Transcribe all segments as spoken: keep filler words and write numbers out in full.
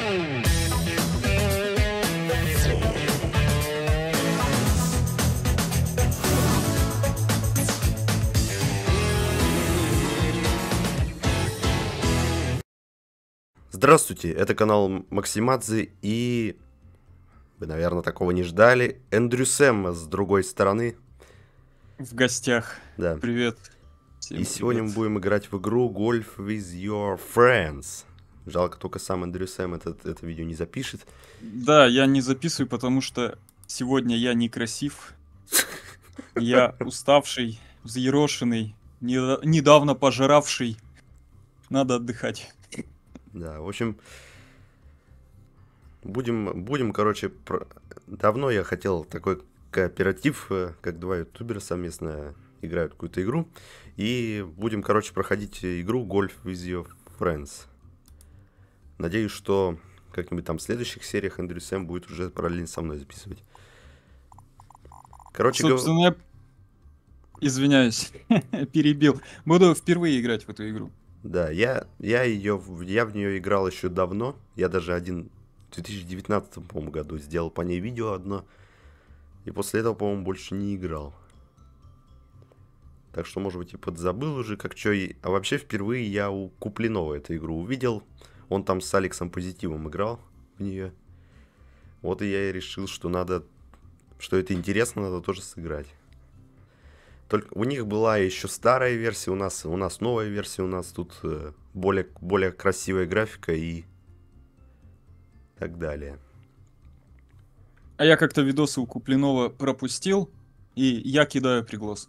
Здравствуйте, это канал Максимадзе, и вы, наверное, такого не ждали. Эндрю Сэм с другой стороны. В гостях. Да. Привет. Всем и привет. Сегодня мы будем играть в игру Golf with Your Friends. Жалко, только сам Эндрю Сэм этот, это видео не запишет. Да, я не записываю, потому что сегодня я некрасив. Я уставший, взъерошенный, недавно пожиравший. Надо отдыхать. Да, в общем, будем, будем, короче, про... давно я хотел такой кооператив, как два ютубера совместно играют какую-то игру, и будем, короче, проходить игру Golf with Your Friends. Надеюсь, что как-нибудь там в следующих сериях Эндрю Сэм будет уже параллельно со мной записывать. Короче, собственно, гов... я... извиняюсь, перебил. Буду впервые играть в эту игру. Да, я, я, ее, я в нее играл еще давно. Я даже один в две тысячи девятнадцатом, по-моему, году сделал по ней видео одно. И после этого, по-моему, больше не играл. Так что, может быть, и подзабыл уже, как что. А вообще, впервые я у Куплинова эту игру увидел. Он там с Алексом Позитивом играл в нее. Вот и я и решил, что надо, что это интересно, надо тоже сыграть. Только у них была еще старая версия, у нас, у нас новая версия, у нас тут э, более, более красивая графика и так далее. А я как-то видосы у Куплинова пропустил, и я кидаю приглас.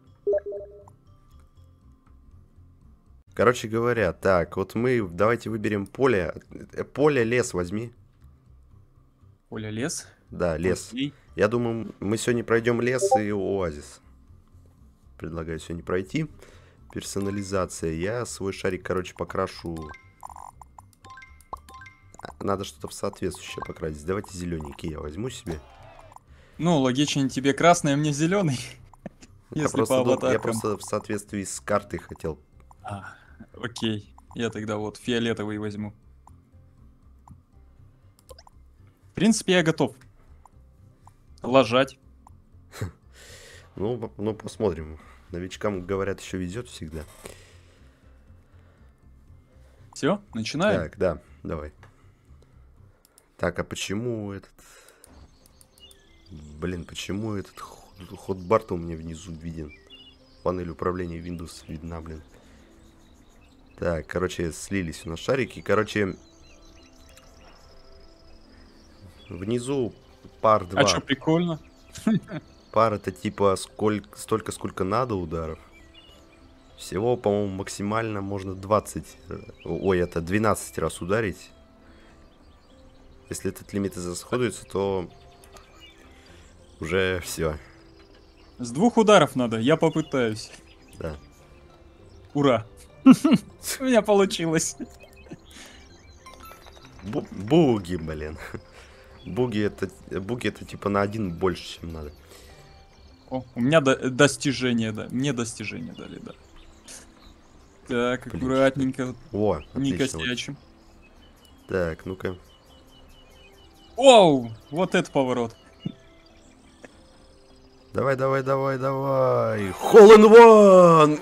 Короче говоря, так, вот мы, давайте выберем поле. Поле, лес возьми. Поле, лес? Да, лес. Окей. Я думаю, мы сегодня пройдем лес и оазис. Предлагаю сегодня пройти. Персонализация. Я свой шарик, короче, покрашу. Надо что-то в соответствующее покрасить. Давайте зелененький я возьму себе. Ну, логичнее тебе красный, а мне зеленый. Я просто, дум... я просто в соответствии с картой хотел. А, окей. Я тогда вот фиолетовый возьму. В принципе, я готов. Ложать. Ну, ну, посмотрим. Новичкам, говорят, еще везет всегда. Все, начинаем? Так, да, давай. Так, а почему этот... Блин, почему этот хотбар-то у меня внизу виден? Панель управления Windows видна, блин. Так, короче, слились у нас шарики. Короче, внизу пар два. А что, прикольно? Пар это типа сколько, столько, сколько надо ударов. Всего, по-моему, максимально можно двадцать... Ой, это двенадцать раз ударить. Если этот лимит израсходуется, то уже все. С двух ударов надо, я попытаюсь. Да. Ура! У меня получилось. Буги, блин. Буги это, буги это типа на один больше, чем надо. О, у меня до, достижение, да. Мне достижение дали, да. Так, аккуратненько. О, не косячим. Так, ну-ка. Оу, вот это поворот. Давай, давай, давай, давай. Холл-ин-ван!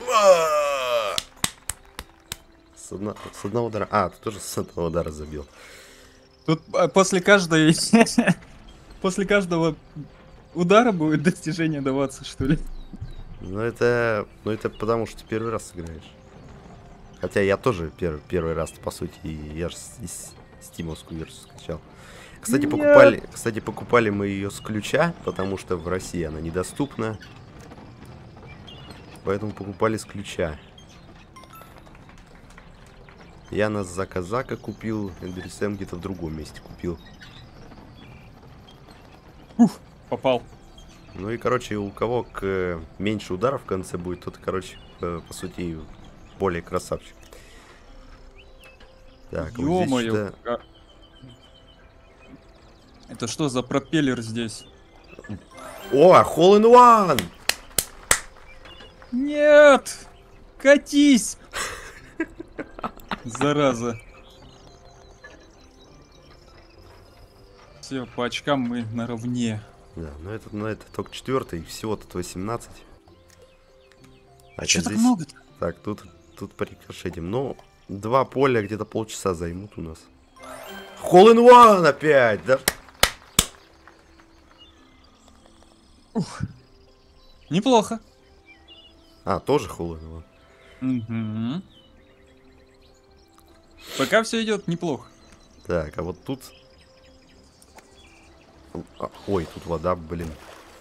С, одно, с одного удара. А, ты тоже с одного удара забил. Тут после каждой... после каждого удара будет достижение даваться, что ли? Ну это... Ну это потому, что ты первый раз играешь. Хотя я тоже первый, первый раз, по сути, я же стимовскую версию скачал. Кстати, Нет. покупали, кстати, покупали мы ее с ключа, потому что в России она недоступна. Поэтому покупали с ключа. Я на заказака купил, Эндрю Сэм где-то в другом месте купил. Уф, попал. Ну и, короче, у кого к меньше ударов в конце будет, тот, короче, по, по сути, более красавчик. Так, вот здесь что-то... Это что за пропеллер здесь? О, Hole-in-One! Нет! Катись! Зараза. Все, по очкам мы наравне. Да, но это, но это только четвертый, всего-то восемнадцать. А что так много-то? Так, тут, тут по рикошетам. Ну, два поля где-то полчаса займут у нас. Hole-in-one опять, да? Ух. Неплохо. А, тоже Hole-in-one. Угу. Пока все идет неплохо. Так, а вот тут... А, ой, тут вода, блин.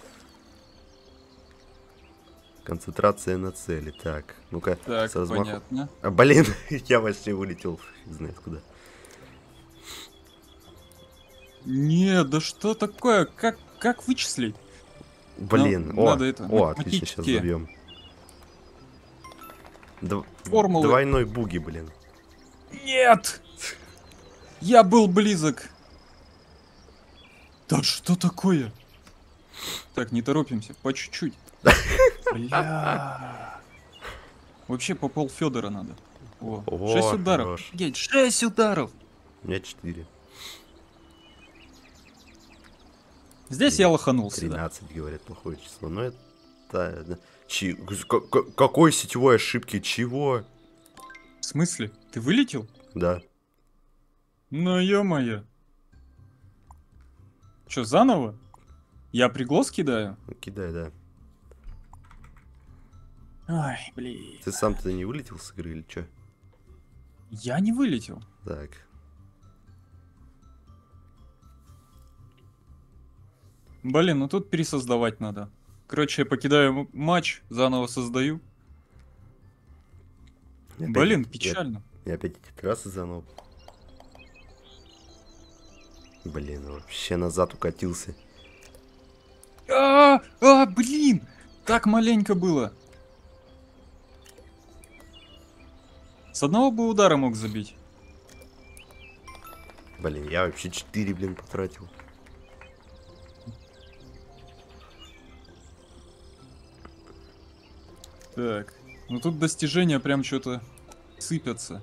Концентрация на цели. Так, ну-ка. Так, понятно. А, блин, я вообще вылетел, не знаю куда. Не, да что такое? Как, как вычислить? Блин, ну, о, надо это, о, отлично, сейчас забьем. Дв... Формулы. Двойной буги, блин. Нет! Я был близок. Да что такое? Так, не торопимся, по чуть-чуть. Бля. Вообще по пол Федора надо. О, О, шесть ударов. хорош. Геть, шесть ударов. У меня четыре. Здесь я лоханулся. тринадцать, да. Говорят, плохое число. Но это... Чи... Какой сетевой ошибки? Чего? В смысле? Ты вылетел? Да. Ну ё-моё. Чё, заново? Я приглас кидаю? Ну, кидай, да. Ай, блин. Ты сам-то не вылетел с игры или чё? Я не вылетел. Так. Блин, ну тут пересоздавать надо. Короче, я покидаю матч, заново создаю. Опять, Блин, я, печально. Я, я опять эти трассы заново. Блин, вообще назад укатился. А, а, блин! Так маленько было. С одного бы удара мог забить. Блин, я вообще четыре, блин, потратил. Так, ну тут достижения прям что-то сыпятся.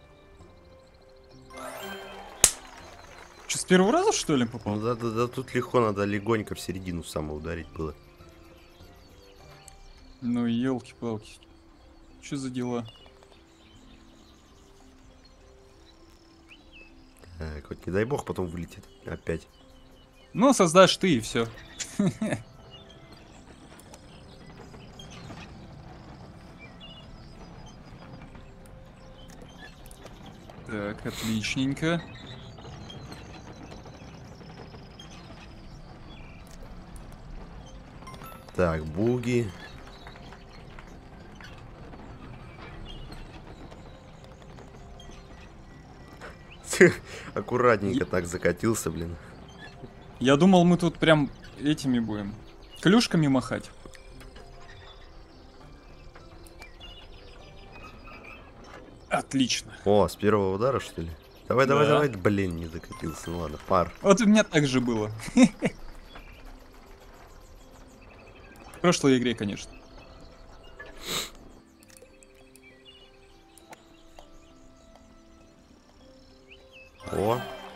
Че, с первого раза, что ли, попал? Ну да, да, да, тут легко, надо легонько в середину само ударить было. Ну, елки-палки. Что за дела? Так, хоть не дай бог, потом вылетит опять. Ну, создашь ты и все. Так, отличненько. Так, буги. Аккуратненько так закатился, блин. Я думал, мы тут прям этими будем. Клюшками махать. Отлично. О, с первого удара, что ли? Давай, давай, Да. давай. Блин, не закатился. Ну ладно, пар. Вот у меня так же было. В прошлой игре, конечно. О.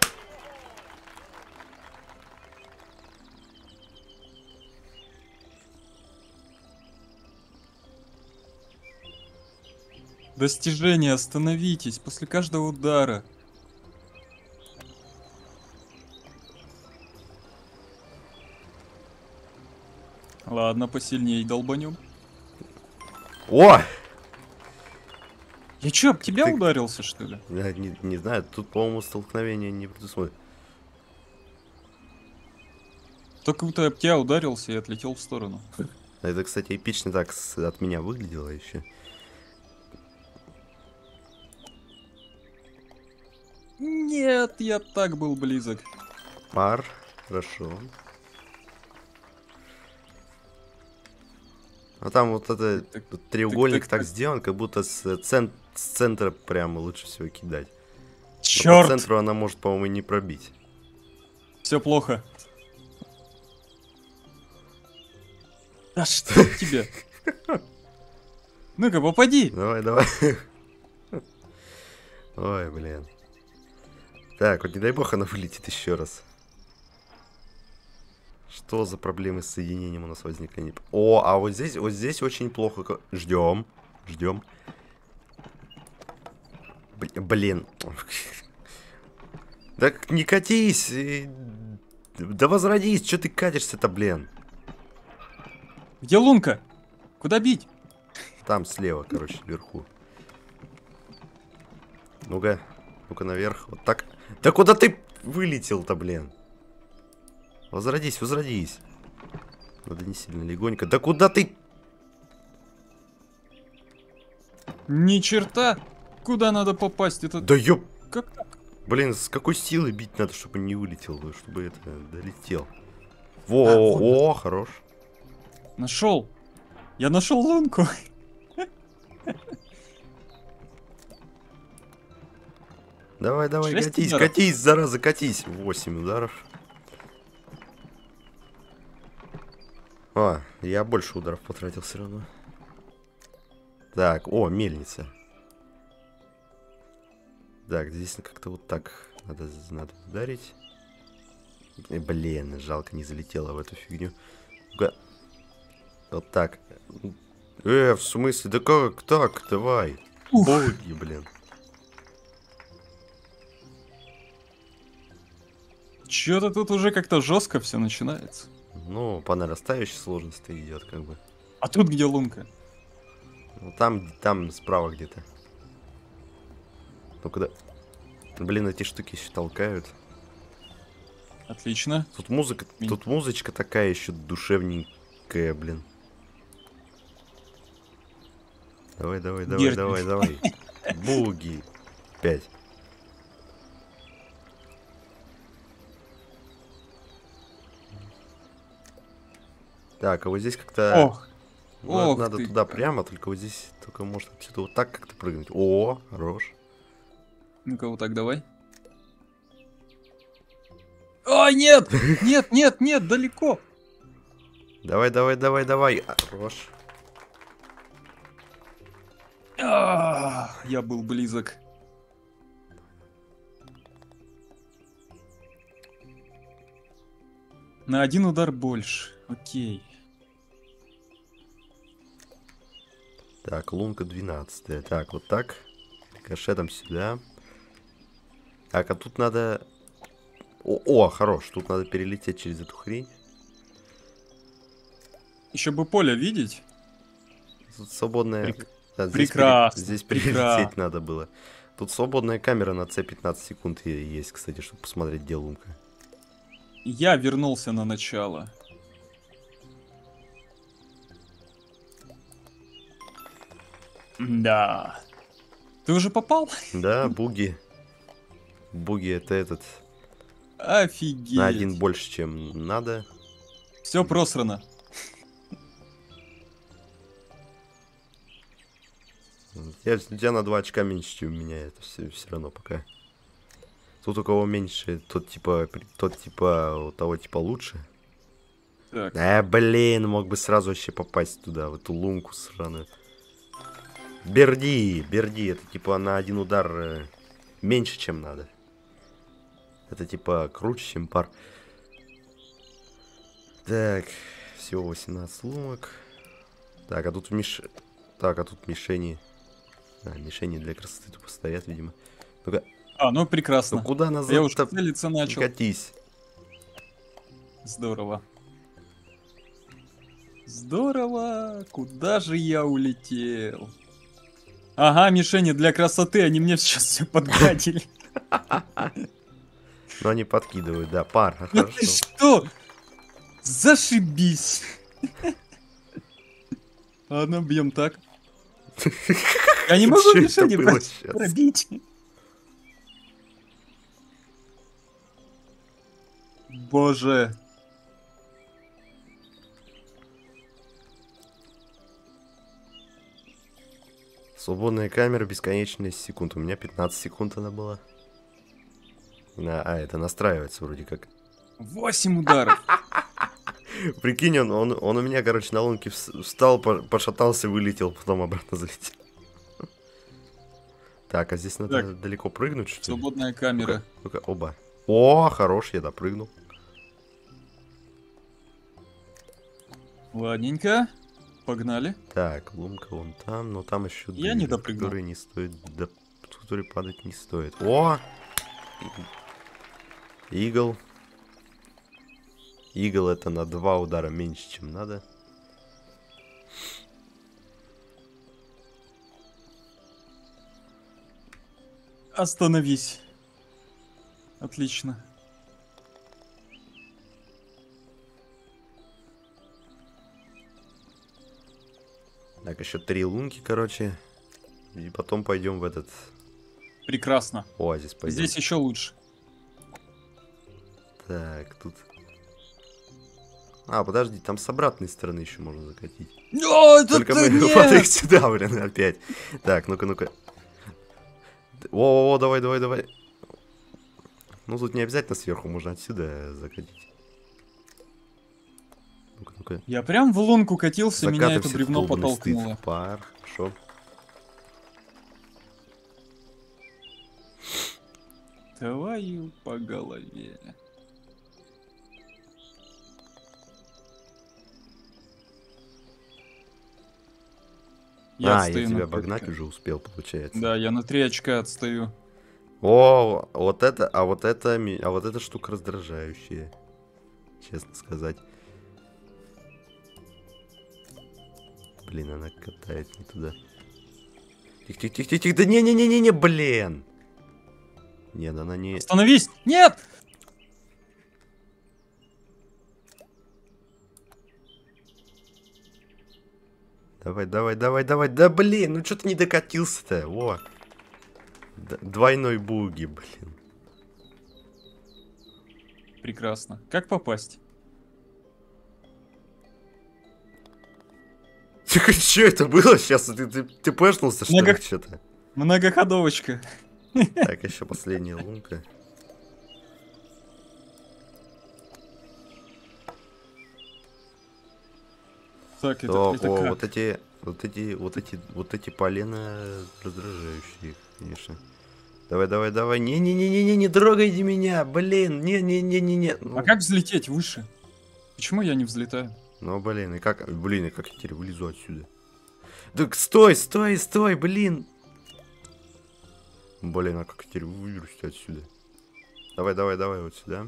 Достижение, остановитесь после каждого удара. Ладно, посильнее долбанем. О! Я чё, об тебя Ты- ударился, что ли? Я не, не знаю, тут, по-моему, столкновение не предусмотрено. Только будто об тебя ударился и отлетел в сторону. Это, кстати, эпично так с- от меня выглядело еще. Нет, я так был близок. Пар. Хорошо. А там вот это Так, так, вот треугольник так, так, так. сделан, как будто с, цен- с центра прямо лучше всего кидать. Но по Черт! центру она может, по-моему, и не пробить. Все плохо. Да что тебе? Ну-ка, попади! Давай, давай. Ой, блин. Так, вот не дай бог она вылетит еще раз. Что за проблемы с соединением у нас возникли? Не- О, а вот здесь, вот здесь очень плохо. Ждем, ждем. Блин. Да не катись. Да возродись, что ты катишься-то, блин? Где лунка? Куда бить? Там слева, короче, вверху. Ну-ка, ну-ка наверх. Вот так. Да куда ты вылетел-то, блин? Возродись, возродись. Надо не сильно легонько. Да куда ты? Ни черта. Куда надо попасть? Это... Да ёп. Как так? Блин, с какой силой бить надо, чтобы он не вылетел, чтобы это долетел. Во, А, о, вот. о, хорош. Нашел. Я нашел лунку. Давай, давай, Шесть катись, ударов. катись, зараза, катись. Восемь ударов. А, я больше ударов потратил все равно. Так, о, мельница. Так, здесь как-то вот так надо, надо ударить. Э, блин, жалко, не залетела в эту фигню. Ну-ка. Вот так. Э, в смысле? Да как так? Давай. Ух. Боги, блин. Чё-то тут уже как-то жестко все начинается. Ну, по нарастающей сложности идет, как бы. А тут где лунка? Ну, там, там справа где-то. Ну, куда? Блин, эти штуки еще толкают. Отлично. Тут музыка, Ми- тут музычка такая еще душевненькая, блин. Давай, давай, давай, Герти. давай, давай. Буги. Пять. Так, а вот здесь как-то... Ох. Надо, Ох надо ты. туда прямо, только вот здесь только может отсюда вот так как-то прыгнуть. О, хорош. Ну-ка вот так давай. Ой, нет! Нет, нет, нет, далеко. Давай, давай, давай, давай. Хорош. А, я был близок. На один удар больше. Окей. Так, лунка двенадцатая. Так, вот так. Кашетом сюда. Так, а тут надо... О, о, хорош. Тут надо перелететь через эту хрень. Еще бы поле видеть. Тут свободная... Прек- Да, здесь прекрасно, пере- Здесь прекрасно. перелететь надо было. Тут свободная камера на С пятнадцать секунд и есть, кстати, чтобы посмотреть, где лунка. Я вернулся на начало. Да. Ты уже попал? Да, буги. Буги это этот... Офигеть. На один больше, чем надо. Все просрано. Я, у тебя на два очка меньше, чем у меня. Это все, все равно пока. Тут у кого меньше, тот типа, при- тот типа, у того типа лучше. Так. Э, блин, мог бы сразу вообще попасть туда, в эту лунку сраную. Берди, берди, это типа на один удар э, меньше, чем надо. Это типа круче, чем пар. Так, всего восемнадцать лунок. Так, а тут миш... Так, а тут мишени. А, мишени для красоты тупо стоят, видимо. Ну-ка, А, ну прекрасно. ну куда Я уж назад-то? целиться начал. Катись. Здорово. Здорово. Куда же я улетел? Ага, мишени для красоты, они мне сейчас все подгадили. Но они подкидывают, да, пар, Ну хорошо. ты что? Зашибись. Ладно, бьем так. Я не могу Чё это мишени было про- щас? пробить. Боже. Свободная камера, бесконечность секунд. У меня пятнадцать секунд она была. На, а, это настраивается вроде как. Восемь ударов. Прикинь, он, он, он у меня, короче, на лунке вс- встал, по- пошатался, вылетел, потом обратно залетел. Так, а здесь надо Так. далеко прыгнуть, что ли? Свободная камера. Ну-ка, оба. О, хорош, я допрыгнул. Ладненько. Погнали. Так, лунка вон там, но там еще Я дыры, не допрыгнул. которые не стоит, до которые падать не стоит. О! Игл. Игл это на два удара меньше, чем надо. Остановись. Отлично. Так, еще три лунки, короче. И потом пойдем в этот Прекрасно. оазис. Пойдем. Здесь еще лучше. Так, тут... А, подожди, там с обратной стороны еще можно закатить. О, это Только ты мы нет! падаем сюда, блин, опять. Так, ну-ка, ну-ка. О, давай, давай, давай. Ну, тут не обязательно сверху, можно отсюда закатить. Ну-ка, ну-ка. Я прям в лунку катился, меня это Закатывайся, бревно долбанный стыд потолкнуло. в пар. Хорошо. Твою по голове. А, я отстаю на тебя три обогнать очка. уже успел, получается. Да, я на три очка отстаю. О, вот это, а вот это, ми- а вот эта штука раздражающая, честно сказать. Блин, она катает не туда. Тихо, тихо, тихо, тихо, тихо, да не-не-не-не-не, блин. Нет, она не... Остановись! Нет! Давай, давай, давай, давай, да блин, ну что ты не докатился-то, о. Д- двойной буги, блин. Прекрасно. Как попасть? Тихо, что это было сейчас? Ты, ты, ты пэшнулся, что ли, Много- что-то? Многоходовочка. Так, еще последняя лунка. Так, это, Так, это о, как? вот эти, вот эти, вот эти, вот эти полена раздражающие, конечно. Давай, давай, давай, не-не-не-не-не, не трогайте меня, блин, не-не-не-не-не. Ну, А как взлететь выше? Почему я не взлетаю? ну, блин, и как, блин, и как я теперь вылезу отсюда? Так, стой, стой, стой, блин. Блин, а как я теперь выберусь отсюда? Давай, давай, давай, вот сюда.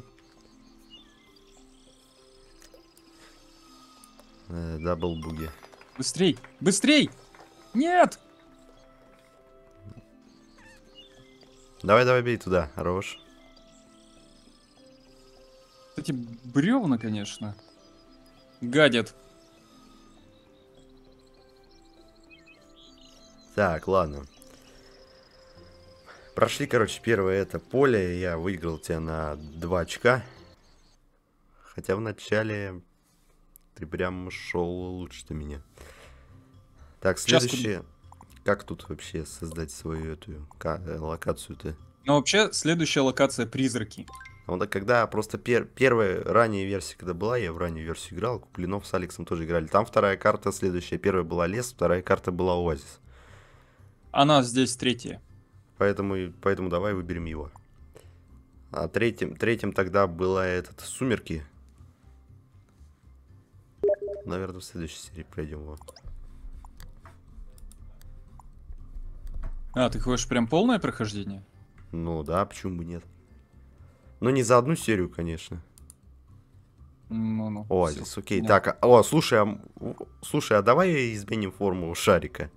Э, дабл буги. Быстрей! Быстрей! Нет! Давай, давай, бей туда, хорош. Эти бревна, конечно. Гадят. Так, ладно. Прошли, короче, первое это поле. Я выиграл тебя на два очка. Хотя в начале ты прям шел лучше ты меня. Так, Сейчас следующее. Как тут вообще создать свою эту ка- э, локацию-то? Но вообще, следующая локация — призраки. Вот так, когда просто пер первая ранняя версия, когда была, я в раннюю версию играл, Куплинов с Алексом тоже играли. Там вторая карта следующая. Первая была лес, вторая карта была оазис. Она здесь третья. Поэтому, и- поэтому давай выберем его. А третьим, третьим тогда была этот сумерки. Наверное, в следующей серии пройдем его. А, ты хочешь прям полное прохождение? Ну да, почему бы нет? Ну не за одну серию, конечно. Ну-ну. Оазис, всё. окей. Нет. Так, а- о, слушай, а, м, в- слушай, а давай изменим форму шарика.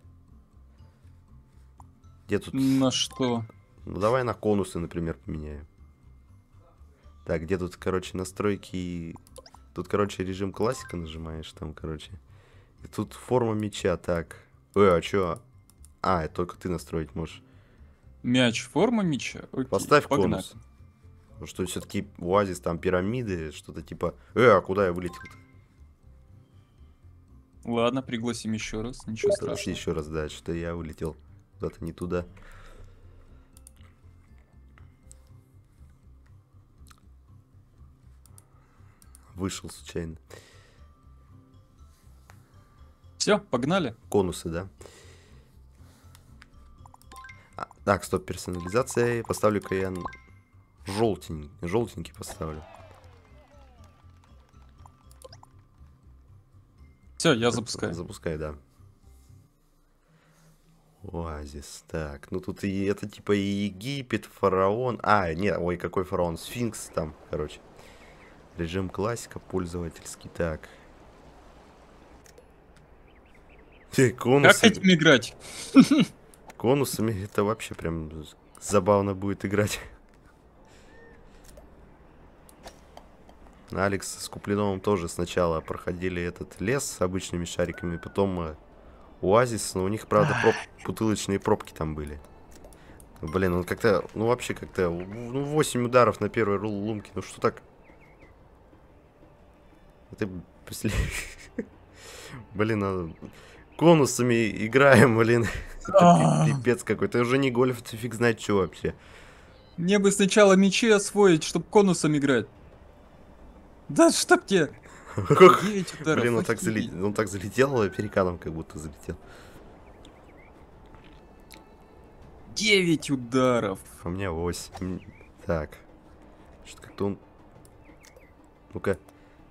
Где тут? На что? Ну давай на конусы, например, поменяем. Так, где тут, короче, настройки? Тут, короче, режим классика нажимаешь там, короче. И тут форма меча, так. Ой, а чё? А, это только ты настроить можешь. Мяч, форма мяча? Окей, Поставь погнали. конус. Потому что все-таки оазис, там пирамиды, что-то типа... Э, а куда я вылетел-то? Ладно, пригласим еще раз, ничего страшного. Еще раз, да, что я вылетел куда-то не туда. Вышел случайно. Все, погнали. Конусы, да? А, так, стоп, персонализация. Поставлю-ка я желтенький, желтенький поставлю. Все, я запускаю. Запускай, да. Оазис. Так, ну тут и это типа и Египет, фараон. А, нет, ой, какой фараон? Сфинкс там, короче. Режим классика, пользовательский. Так. Ты, конусы... Как этим играть? Конусами это вообще прям забавно будет играть. Алекс с Куплиновым тоже сначала проходили этот лес с обычными шариками, потом Оазис, но у них, правда, проб... бутылочные пробки там были. Блин, он как-то, ну вообще как-то, ну восемь ударов на первой лунке, ну что так? Ты, блин, а... конусами играем, блин. Это пипец какой-то, уже не гольф, ты фиг знает что вообще. Мне бы сначала мечи освоить, чтобы конусом играть. Да чтоб тебе. Блин, он так, залет... он так залетел, переканом как будто залетел. девять ударов. У меня восемь. Так. Что-то как-то он... Ну-ка.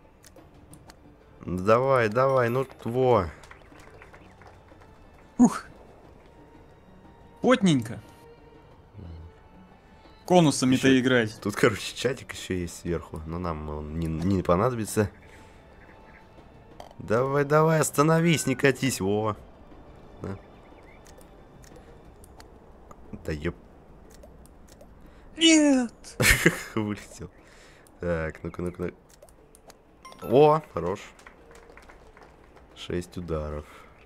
Давай, давай, ну во. Ух. Потненько. Конусами-то Еще... играть. Тут, короче, чатик еще есть сверху, но нам он не, не понадобится. Давай, давай, остановись, не катись, Вова. Да, да ёп. Нет! Вылетел. Так, ну-ка, ну-ка. Ну... О, хорош. Шесть ударов.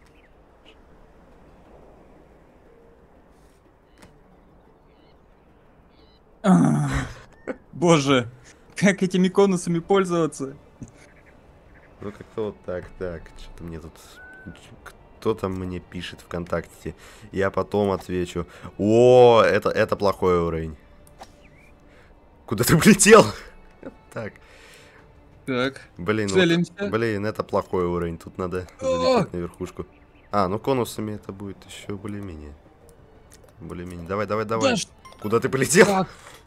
Боже, как этими конусами пользоваться? Ну как-то вот так, так. Что-то мне тут... Кто там мне пишет ВКонтакте? Я потом отвечу. О, это, это плохой уровень. Куда ты полетел? Так. Так. Блин, вот, блин, это плохой уровень. Тут надо залететь на верхушку. А, ну конусами это будет еще более-менее. Более-менее. Давай, давай, давай. Да, куда ты полетел? Как?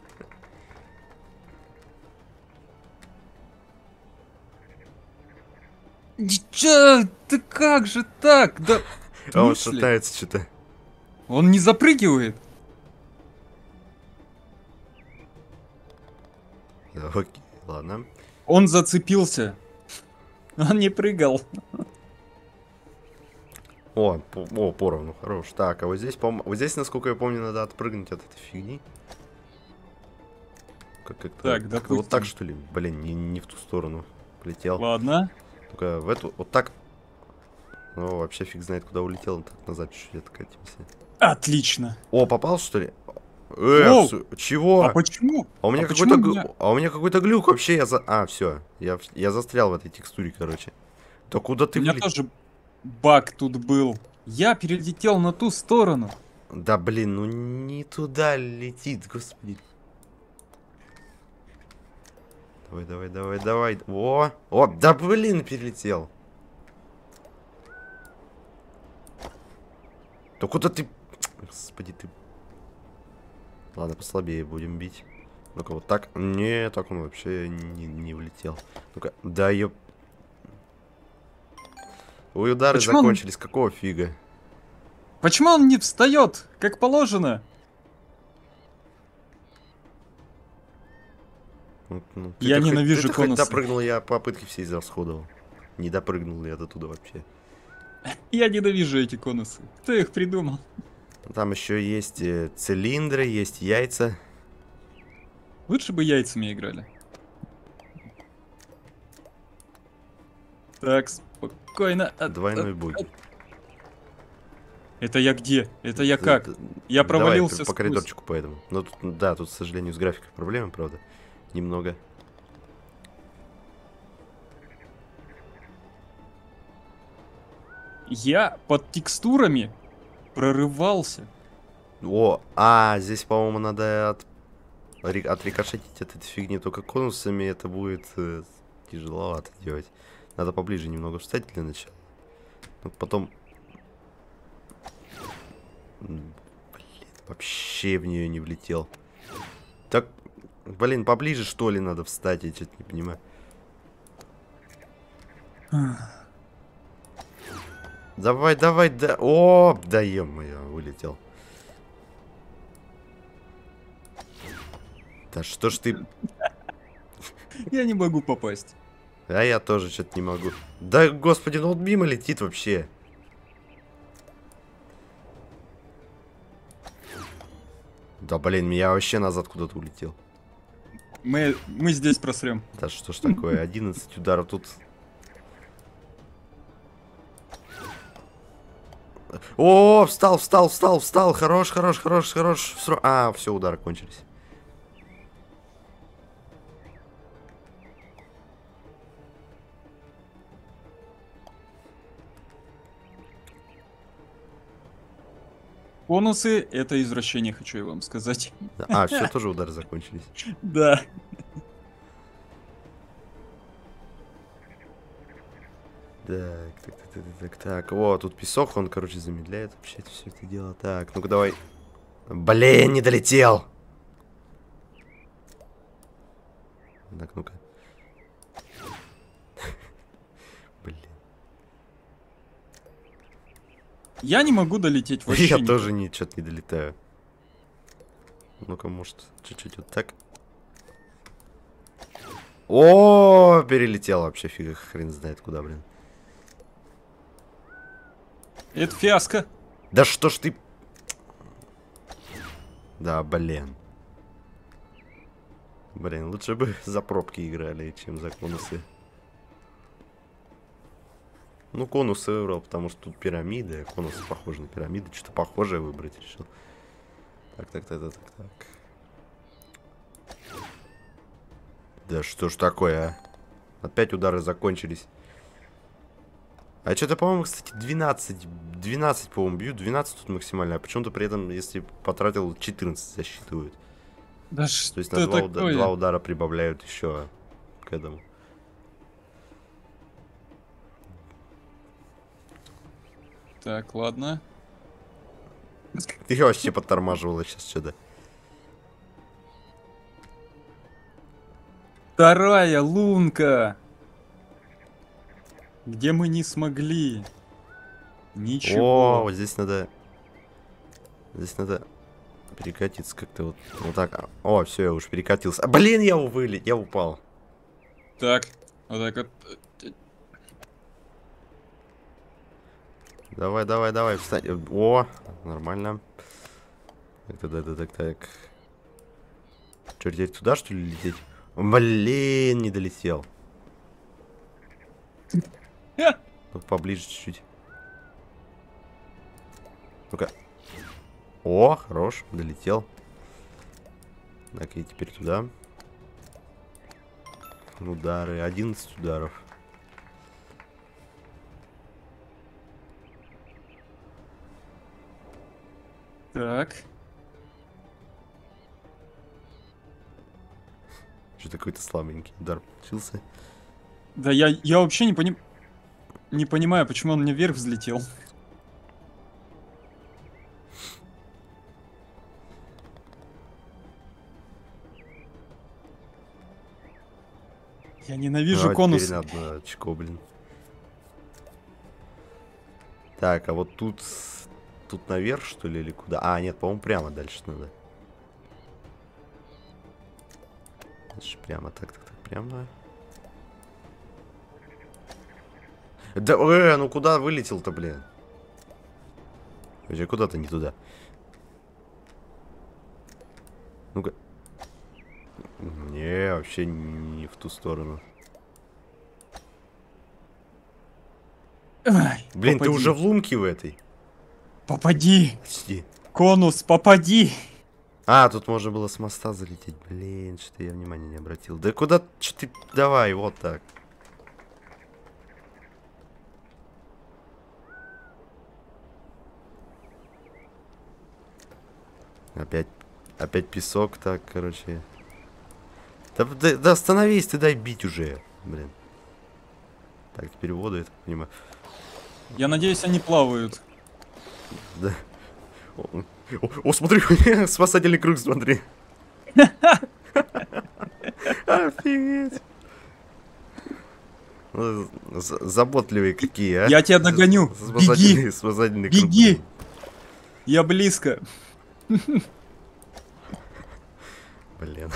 Чё? Ты как же так? Да. А он шатается что-то. Он не запрыгивает. Окей, ладно. Он зацепился. Он не прыгал. О, о, поровну, хорош. Так, а вот здесь, по вот здесь, насколько я помню, надо отпрыгнуть от этой фигни. Как -то, так, как вот так, что ли? Блин, не, не в ту сторону полетел. Ладно. Только в эту, вот так. Ну, вообще фиг знает, куда улетел. Так назад чуть-чуть откатимся. Отлично. О, попал, что ли? Э, чего? А почему? А у меня а какой-то меня... а у меня какой-то глюк вообще. Я за... А, все. Я, я застрял в этой текстуре, короче. Да куда ты У меня вылет... тоже баг тут был. Я перелетел на ту сторону. Да блин, ну не туда летит, господи. Давай, давай, давай, давай. О, о, да блин, перелетел. Да куда ты... Господи, ты... Ладно, послабее будем бить. Ну-ка, вот так. Не, так он вообще не, не влетел. Ну-ка, да ёп. Ой, удары Почему закончились, он... какого фига? Почему он не встает, как положено? Ну, ну, я ненавижу хоть, конусы. Ты допрыгнул, я попытки все израсходовал. Не допрыгнул я до туда вообще. Я ненавижу эти конусы. Кто их придумал? Там еще есть цилиндры, есть яйца. Лучше бы яйцами играли. Так, спокойно. Двойной буги. Это я где? Это я как? Я провалился. Давай, по коридорчику поэтому. Но тут, да, тут, к сожалению, с графикой проблемы, правда. Немного. Я под текстурами прорывался. О, а, здесь, по-моему, надо от... отрикошетить от этой фигни. Только конусами это будет э, тяжеловато делать. Надо поближе немного встать для начала. Ну, потом... Блин, вообще в нее не влетел. Так, блин, поближе что ли надо встать? Я что-то не понимаю. Давай, давай, да. О, да ё-моё, вылетел. Да что ж ты... Я не могу попасть. А я тоже что-то не могу. Да, господи, ну он мимо летит вообще. Да, блин, я вообще назад куда-то улетел. Мы, мы здесь просрем. Да что ж такое, одиннадцать ударов тут. О, встал, встал, встал, встал. Хорош, хорош, хорош, хорош. А, все, удары кончились. Бонусы — это извращение, хочу я вам сказать. А, все, тоже удары закончились. Да. Так, так, так, так, так, так. О, тут песок, он, короче, замедляет вообще все это дело. Так, ну-ка давай. Блин, не долетел. Так, ну-ка. Блин. Я не могу долететь вообще. Я никак. тоже ни, что-то не долетаю. Ну-ка, может, чуть-чуть вот так. О, перелетел вообще, фига, хрен знает куда, блин. Это фиаско. Да что ж ты... Да, блин. Блин, лучше бы за пробки играли, чем за конусы. Ну, конусы выбрал, потому что тут пирамиды. Конусы похожи на пирамиды. Что-то похожее выбрать решил. Так, так, так, так, так, так. Да что ж такое, а? Опять удары закончились. А что-то, по-моему, кстати, двенадцать. двенадцать, по-моему, бьют. двенадцать тут максимально. А почему-то при этом, если потратил, четырнадцать засчитывают. Да То есть что на два, такое? уда два удара прибавляют еще к этому. Так, ладно. Ты вообще подтормаживала сейчас что-то. Вторая лунка. Где мы не смогли. Ничего. О, вот здесь надо... Здесь надо перекатиться как-то вот, вот так. О, все, я уж перекатился. А, блин, я вылез, я упал. Так, вот так вот. Давай, давай, давай, встань. О, нормально. Так, так, так, так, так. Что, теперь туда, что ли, лететь? Блин, не долетел. Тут поближе чуть-чуть. Ну-ка. О, хорош, долетел. Так, и теперь туда. Удары, одиннадцать ударов. Так. Что-то какой-то слабенький удар получился. Да я, я вообще не, поним... не понимаю, почему он мне вверх взлетел. Я ненавижу Ну, конус. теперь надо очко, блин. Так, а вот тут... Тут наверх, что ли, или куда? А, нет, по-моему, прямо дальше надо. Дальше прямо, так, так, так, прямо. Да, э, ну куда вылетел-то, блин? Вообще, куда-то не туда. Ну-ка. Не, вообще не в ту сторону. Ай, Блин, попади. ты уже в лунке в этой? Попади! Почти. Конус, попади! А, тут можно было с моста залететь. Блин, что-то я внимания не обратил. Да куда? Что ты? Давай, вот так. Опять, опять песок, так, короче. Да, да, да остановись, ты дай бить уже, блин. Так, теперь в воду, я так понимаю. Я надеюсь, они плавают. Да. О, о, о, смотри, спасательный круг, смотри. Офигеть. Ну, з- заботливые какие, а? Я тебя догоню. С- с- Беги. с спасательной Беги. кнопкой. Я близко. Блин.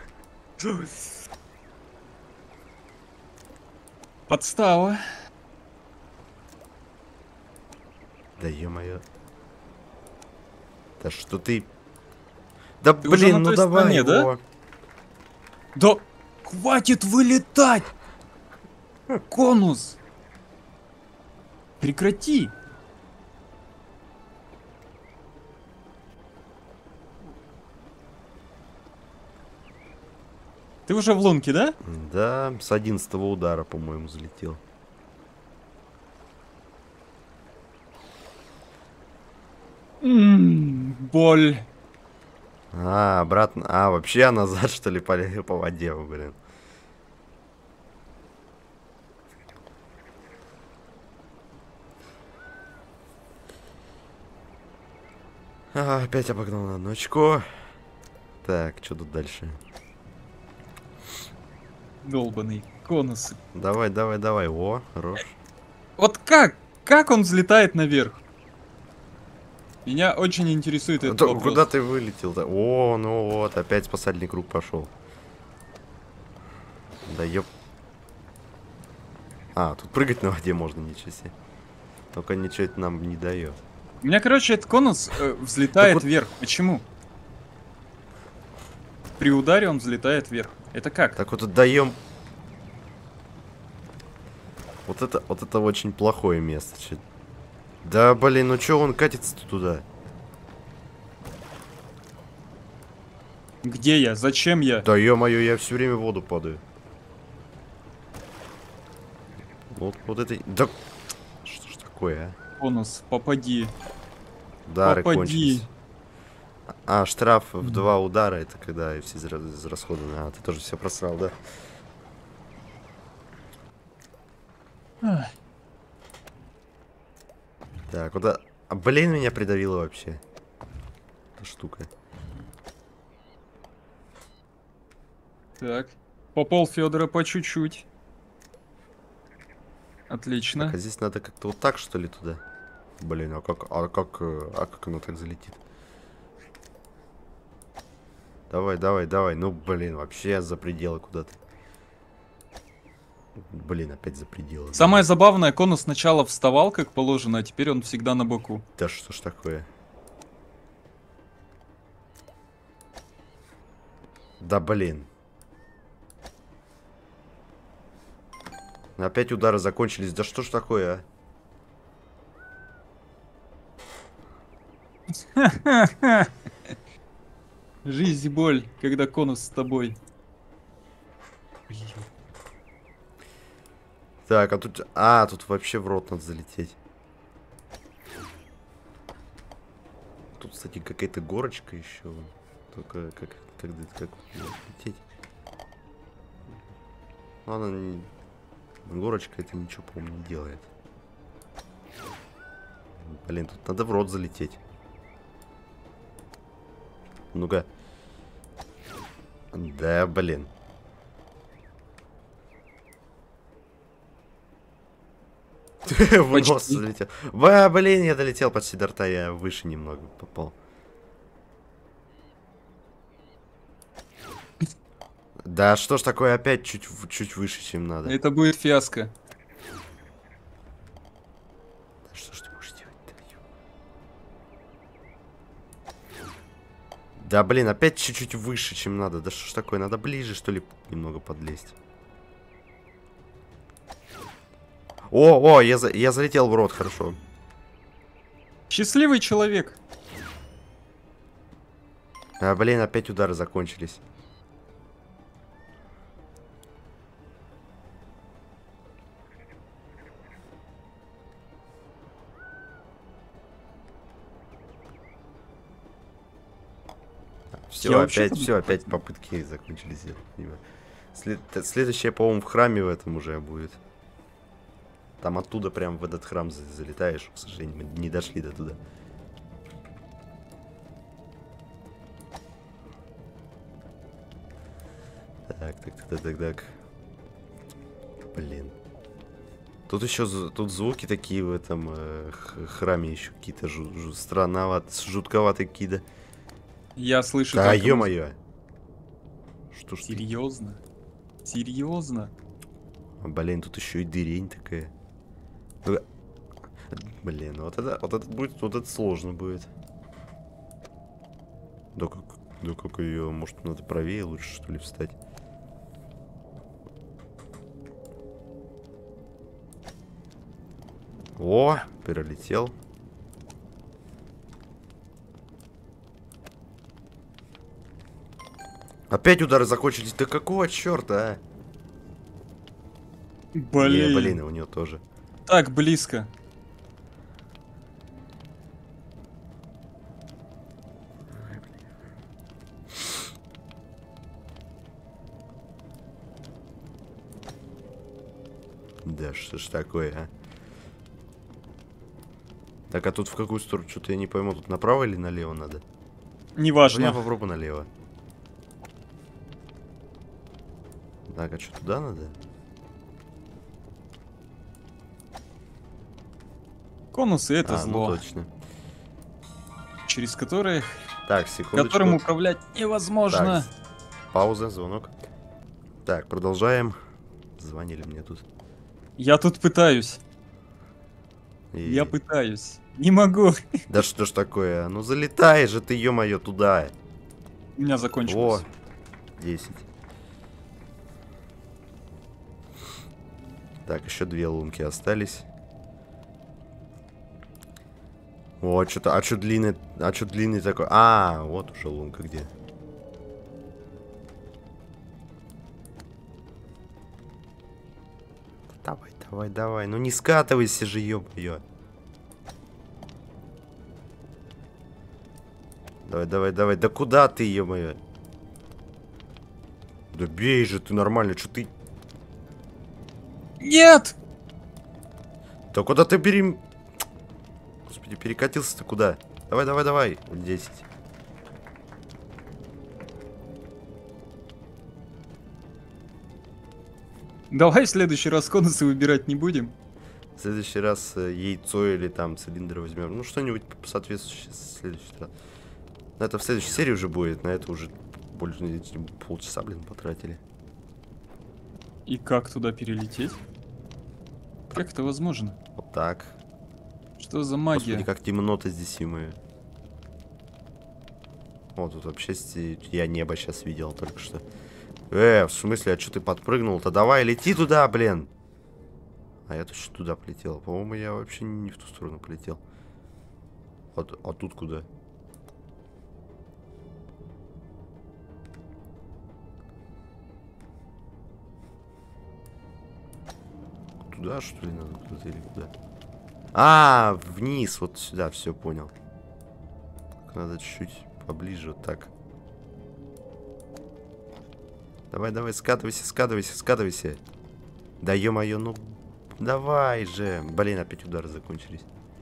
Подстава. Да ё-моё. Да что ты... Да Ты уже блин, на ну той давай стороне, да? его. Да хватит вылетать! Конус! Прекрати! Ты уже в лунке, да? Да, с одиннадцатого удара, по-моему, залетел. М, боль. А, обратно. А, вообще назад, что ли, по, по воде, блин. А, опять обогнал на одну очко. Так, что тут дальше? Долбаный конус. Давай, давай, давай. О, хорош. Вот как? Как он взлетает наверх? Меня очень интересует А этот то вопрос. куда ты вылетел-то? О, ну вот, опять спасательный круг пошел. Да ёп. А, тут прыгать на воде можно, ничего себе. Только ничего это нам не дает. У меня, короче, этот конус э, взлетает Так вот- вверх. Почему? При ударе он взлетает вверх. Это как? Так вот отдаем. Вот это, вот это очень плохое место. чё- Да блин, ну чё он катится туда? Где я? Зачем я? Да ё-моё, я все время в воду падаю. Вот, вот это... Да... Что ж такое, а? Конус, попади. Удары Попади. кончились. А, штраф в два удара, это когда все изра- израсходованы. А, ты тоже все просрал, да? Ах. Так, куда... А, блин, меня придавило вообще. Эта штука. Так. Попал Федора по чуть-чуть. Отлично. Так, а здесь надо как-то вот так, что ли, туда? Блин, а как, а как, э, а как оно так залетит? Давай, давай, давай. Ну, блин, вообще за пределы куда-то. Блин, опять за пределы. Самое забавное, конус сначала вставал, как положено, а теперь он всегда на боку. Да что ж такое? Да блин. Опять удары закончились. Да что ж такое, а? Жизнь и боль, когда конус с тобой. Так, а тут... А, тут вообще в рот надо залететь. Тут, кстати, какая-то горочка еще. Только как... Как, как лететь? Ну, она не... Горочка это ничего, по-моему, не делает. Блин, тут надо в рот залететь. Ну-ка. Да, блин. В нос залетел. Ба, блин, я долетел почти до рта, я выше немного попал. Да что ж такое, опять чуть, чуть выше, чем надо. Это будет фиаско. Да что ж ты будешь делать-то? Да блин, опять чуть-чуть выше, чем надо. Да что ж такое, надо ближе, что ли, немного подлезть. О, о, я, за, я залетел в рот, хорошо. Счастливый человек. А, блин, опять удары закончились. Все, Я вообще опять, как все, будто опять попытки закончились. След... Следующее, по-моему, в храме в этом уже будет. Там оттуда прям в этот храм за- залетаешь. К сожалению, мы не дошли до туда. Так, так, так, так, так. Блин. Тут еще тут звуки такие в этом э, храме еще какие-то жу жу странноватые, жутковатые какие-то. Я слышу. Да, ё-моё. Что ж ты? Серьезно? Серьезно? Блин, тут еще и дырень такая. Блин, вот это, вот это будет, вот это сложно будет. Да как, да как ее, может, надо правее лучше, что ли, встать? О, перелетел. Опять удары закончились. Да какого черта, а? Блин. Не, блин, у нее тоже. Так близко. Да что ж такое, а? Так, а тут в какую сторону? Что-то я не пойму, тут направо или налево надо? Неважно. Ну, я попробую налево. Так, а что, туда надо? Конусы — это а, зло. Ну, точно. Через которые... Так, секундочку. Которым управлять невозможно. Так, пауза, звонок. Так, продолжаем. Звонили мне тут. Я тут пытаюсь. И... Я пытаюсь. Не могу. Да что ж такое? Ну залетай же ты, ё-моё, туда. У меня закончилось. О, десять. Так, еще две лунки остались. О, что-то, а что длинный, а что длинный такой? А, вот уже лунка где. Давай, давай, давай. Ну не скатывайся же, ё-моё. Давай, давай, давай. Да куда ты, ё-моё? Да бей же ты нормально, что ты... Нет! Да куда ты бери... Господи, перекатился-то куда? Давай, давай, давай. десять. Давай в следующий раз конусы выбирать не будем. В следующий раз э, яйцо или там цилиндр возьмем. Ну, что-нибудь соответствующее в следующий раз. Но это в следующей серии уже будет. На это уже больше полчаса, блин, потратили. И как туда перелететь? Как это возможно? Вот так. Что за магия? Господи, как темно-то здесь, ё-моё. Вот тут вообще я небо сейчас видел только что. Э, в смысле, а что ты подпрыгнул-то? Давай, лети туда, блин. А я точно туда полетел. По-моему, я вообще не в ту сторону полетел. А, а тут куда? Туда, что ли, надо куда-то или куда? А, вниз, вот сюда, все понял. Надо чуть-чуть поближе, вот так. Давай, давай, скатывайся, скатывайся, скатывайся. Да ё-моё, ну давай же. Блин, опять удары закончились.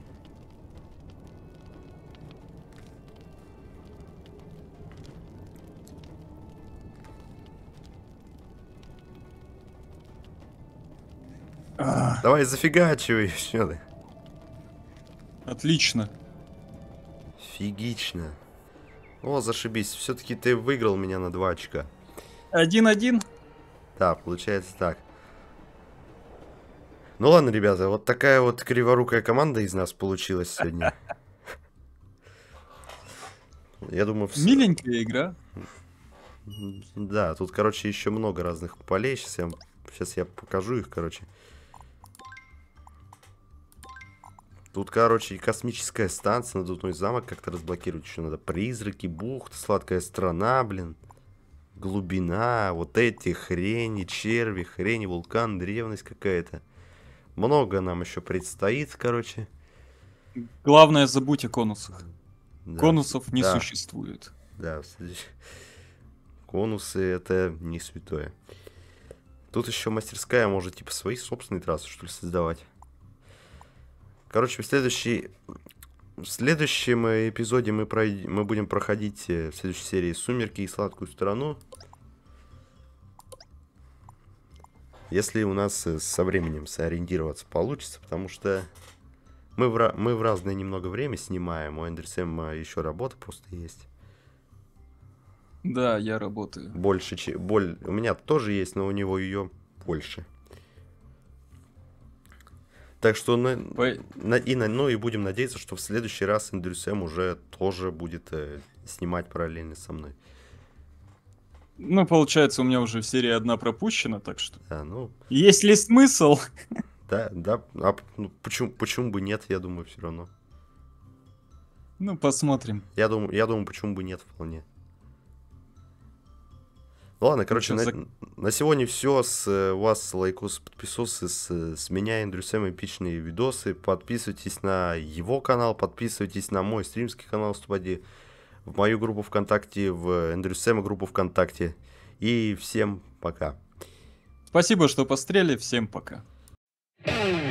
А, Давай, зафигачивай еще. отлично. Фигично. О, зашибись. Все-таки ты выиграл меня на два очка. Один-один. Да, получается так. Ну ладно, ребята, вот такая вот криворукая команда из нас получилась сегодня. Я думаю, все... Миленькая игра. Да, тут, короче, еще много разных полей. Сейчас я, сейчас я покажу их, короче. Тут, короче, и космическая станция, надувной замок как-то разблокировать еще надо. Призраки, бухта, сладкая страна, блин. Глубина, вот эти хрени, черви, хрени, вулкан, древность какая-то. Много нам еще предстоит, короче. Главное, забудь о конусах. Да, Конусов не да, существует. Да, конусы это не святое. Тут еще мастерская может типа свои собственные трассы, что ли, создавать. Короче, в следующей... В следующем эпизоде мы, пройд... мы будем проходить в следующей серии «Сумерки и сладкую страну». Если у нас э, со временем сориентироваться получится, потому что мы в, ра- мы в разное немного время снимаем, у Эндрю Сэма еще работа просто есть. Да, я работаю. Больше, че- боль... У меня тоже есть, но у него ее больше. Так что на, По- на- и на- ну и будем надеяться, что в следующий раз Эндрю Сэм уже тоже будет э, снимать параллельно со мной. Ну, получается, у меня уже серия одна пропущена, так что... Да, ну, Есть ли смысл? да, да, а п- ну, почему, почему бы нет, я думаю, все равно. Ну, посмотрим. Я думаю, я думаю, почему бы нет вполне. Ладно, короче, Ну, на, чё, зак- на сегодня все. С э, вас лайкос, подписосы, с, э, с меня, Эндрю Сэм, эпичные видосы. Подписывайтесь на его канал, подписывайтесь на мой стримский канал Ступади, в мою группу ВКонтакте, в Эндрю Сэма группу ВКонтакте. И всем пока. Спасибо, что пострели. Всем пока.